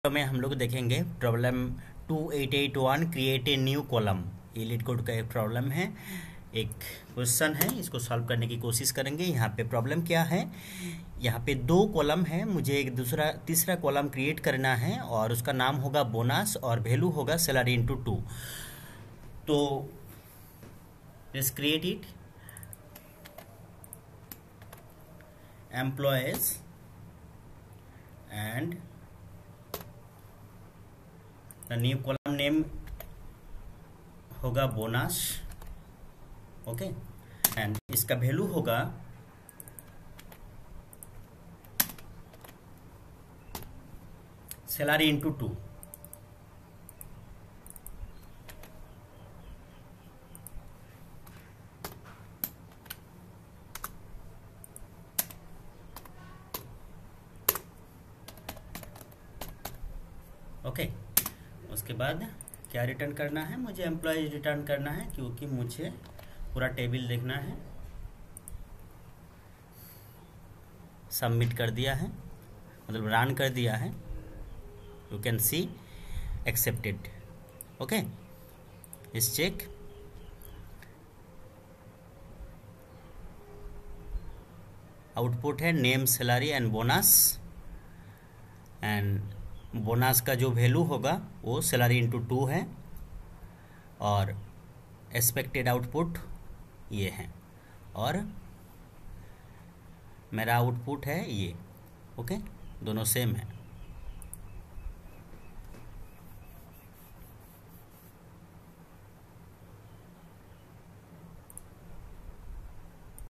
में हम लोग देखेंगे problem 2881 create a new column. ये लीड कोड का एक प्रॉब्लम है, एक क्वेश्चन है, इसको सॉल्व करने की कोशिश करेंगे। यहाँ पे प्रॉब्लम क्या है, यहाँ पे दो कॉलम है, मुझे एक तीसरा कॉलम क्रिएट करना है और उसका नाम होगा बोनस और वैल्यू होगा सैलरी इंटू 2। तो let's create it. Employees and the new column name होगा बोनस, ओके, एंड इसका वैल्यू होगा सैलरी इंटू 2। ओके, उसके बाद क्या रिटर्न करना है, मुझे एम्प्लॉय रिटर्न करना है क्योंकि मुझे पूरा टेबल देखना है। सबमिट कर दिया है, मतलब रन कर दिया है। You can see accepted. Okay, इस चेक। आउटपुट है name, salary and bonus, and bonus का जो वैल्यू होगा वो सैलरी इंटू 2 है और एक्सपेक्टेड आउटपुट ये है और मेरा आउटपुट है ये। ओके, दोनों सेम है।